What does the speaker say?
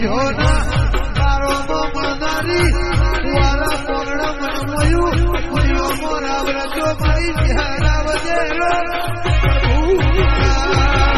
હોના તારો મનારી વાલા કોગડા મન મયું કુયો મોરા વ્રજો મારી ધ્યાન આવજે